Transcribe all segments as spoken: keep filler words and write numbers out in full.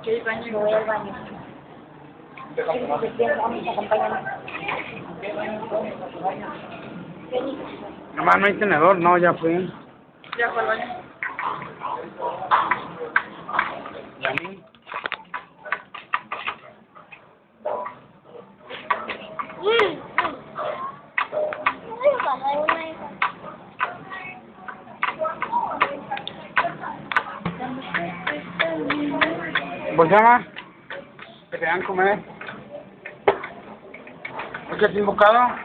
¿Qué baño? Yo voy al baño. Vamos a acompañarnos. Nomás no hay tenedor, no, ya fui. Ya fue al baño. ¿Y a mí? ¿Vos llamas? Que te dan comer. ¿Es que te han buscado?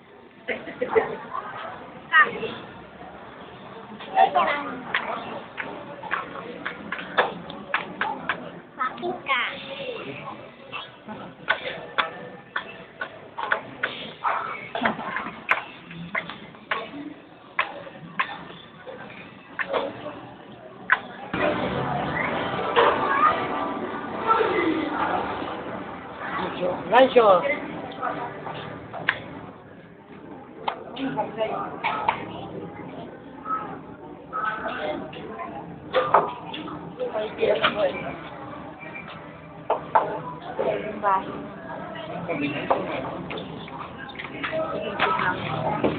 Gancho. Bye.